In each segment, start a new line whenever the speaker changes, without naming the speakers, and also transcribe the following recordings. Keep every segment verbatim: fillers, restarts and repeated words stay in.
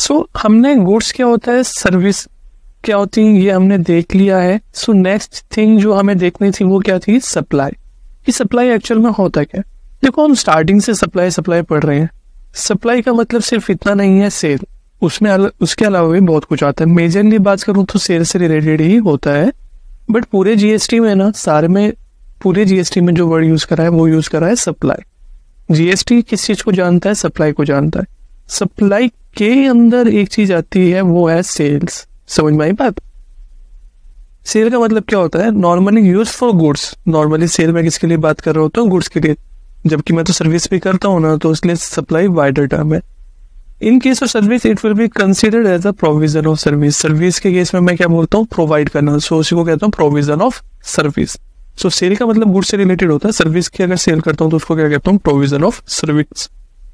सो so, हमने goods क्या होता है, सर्विस क्या होती है, ये हमने देख लिया है. सो नेक्स्ट थिंग जो हमें देखनी थी वो क्या थी, सप्लाई. कि सप्लाई एक्चुअल में होता क्या है. देखो हम स्टार्टिंग से सप्लाई सप्लाई पढ़ रहे हैं. सप्लाई का मतलब सिर्फ इतना नहीं है सेल, उसमें अल, उसके अलावा भी बहुत कुछ आता है. मेजरली बात करूँ तो सेल से रिलेटेड ही होता है. बट पूरे जीएसटी में ना, सारे में पूरे जीएसटी में जो वर्ड यूज करा है वो यूज करा है सप्लाई. जीएसटी किस चीज को जानता है, सप्लाई को जानता है. सप्लाई के अंदर एक चीज आती है वो है सेल्स. समझ में आई बात. सेल का मतलब क्या होता है, normally use for goods. Normally sale में किसके लिए बात कर रहा होता हूँ, गुड्स के लिए. जबकि मैं तो सर्विस भी करता हूँ ना, तो इसलिए सप्लाई वाइडर टर्म है. In case of service it will be considered as a provision of service. Service के केस में मैं क्या बोलता हूँ, प्रोवाइड करना. सो उसी को कहता हूँ provision of service. So sale का मतलब गुड्स से रिलेटेड होता है. सर्विस की अगर सेल करता हूँ तो उसको क्या कहता हूँ, प्रोविजन ऑफ सर्विस.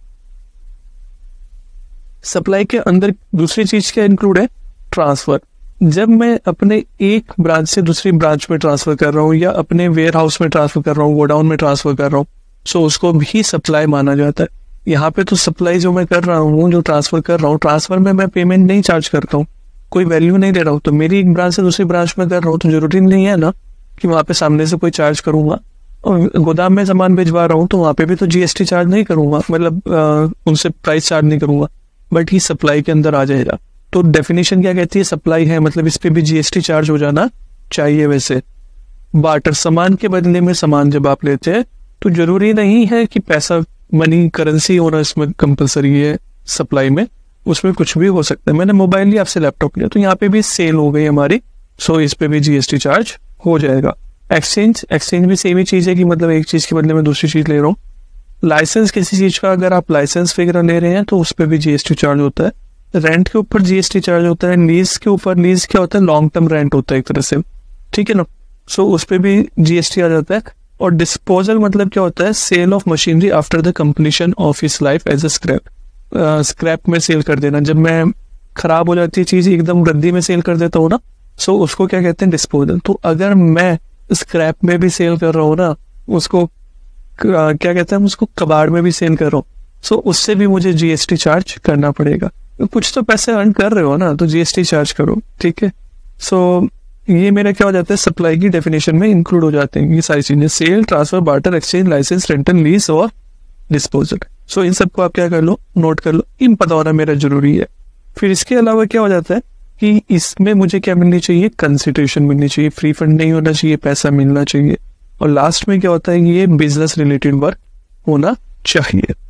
सप्लाई के अंदर दूसरी चीज क्या इंक्लूड है, ट्रांसफर. जब मैं अपने एक ब्रांच से दूसरी ब्रांच में ट्रांसफर कर रहा हूँ या अपने वेयर हाउस में ट्रांसफर कर रहा हूँ, गोडाउन में ट्रांसफर कर रहा हूँ, सो उसको भी सप्लाई माना जाता है. यहाँ पे तो सप्लाई जो मैं कर रहा हूँ, जो ट्रांसफर कर रहा हूँ, ट्रांसफर में मैं पेमेंट नहीं चार्ज करता हूँ, कोई वैल्यू नहीं दे रहा हूँ. तो मेरी एक ब्रांच से दूसरी ब्रांच में कर रहा हूँ तो जरूरी नहीं है ना कि वहां पे सामने से कोई चार्ज करूंगा. और गोदाम में सामान भिजवा रहा हूँ तो वहां पे भी तो जीएसटी चार्ज नहीं करूंगा, मतलब उनसे प्राइस चार्ज नहीं करूंगा. बट ये सप्लाई के अंदर आ जाएगा. तो डेफिनेशन क्या कहती है, सप्लाई है मतलब इस पे भी जीएसटी चार्ज हो जाना चाहिए. वैसे बार्टर, सामान के बदले में सामान जब आप लेते हैं तो जरूरी नहीं है कि पैसा, मनी, करेंसी होना इसमें कंपलसरी है. सप्लाई में उसमें कुछ भी हो सकता है. मैंने मोबाइल लिया, आपसे लैपटॉप लिया, तो यहाँ पे भी सेल हो गई हमारी. सो इस पे भी जीएसटी चार्ज हो जाएगा. एक्सचेंज, एक्सचेंज भी सेम ही चीज है कि मतलब एक चीज के बदले में दूसरी चीज ले रहा हूँ. लाइसेंस, किसी चीज का अगर आप लाइसेंस वगैरह ले रहे हैं तो उस पर भी जीएसटी चार्ज होता है. रेंट के ऊपर जीएसटी चार्ज होता है. लीज के ऊपर, लीज क्या होता है, लॉन्ग टर्म रेंट होता है एक तरह से, ठीक है ना. सो उस पर भी जीएसटी आ जाता है. और डिस्पोजल मतलब क्या होता है, sale of machinery after the completion of its life as a scrap. Scrap में सेल कर देना. जब मैं खराब हो जाती है चीज, एकदम रद्दी में सेल कर देता हूँ ना, सो उसको क्या कहते हैं, डिस्पोजल. तो अगर मैं स्क्रैप में भी सेल कर रहा हूँ ना, उसको क्या कहते हैं, उसको कबाड़ में भी सेल कर रहा हूँ, सो उससे भी मुझे जीएसटी चार्ज करना पड़ेगा. कुछ तो पैसे अर्न कर रहे हो ना, तो जीएसटी चार्ज करो, ठीक है. सो ये मेरा क्या हो जाता है, सप्लाई की डेफिनेशन में इंक्लूड हो जाते हैं ये सारी चीजें. Sale, transfer, barter, exchange, license, rental, lease और डिस्पोजल. सो इन सबको आप क्या कर लो, नोट कर लो. इन पता होना मेरा जरूरी है. फिर इसके अलावा क्या हो जाता है कि इसमें मुझे क्या मिलनी चाहिए, कंसिडरेशन मिलनी चाहिए. फ्री फंड नहीं होना चाहिए, पैसा मिलना चाहिए. और लास्ट में क्या होता है, ये बिजनेस रिलेटेड वर्क होना चाहिए.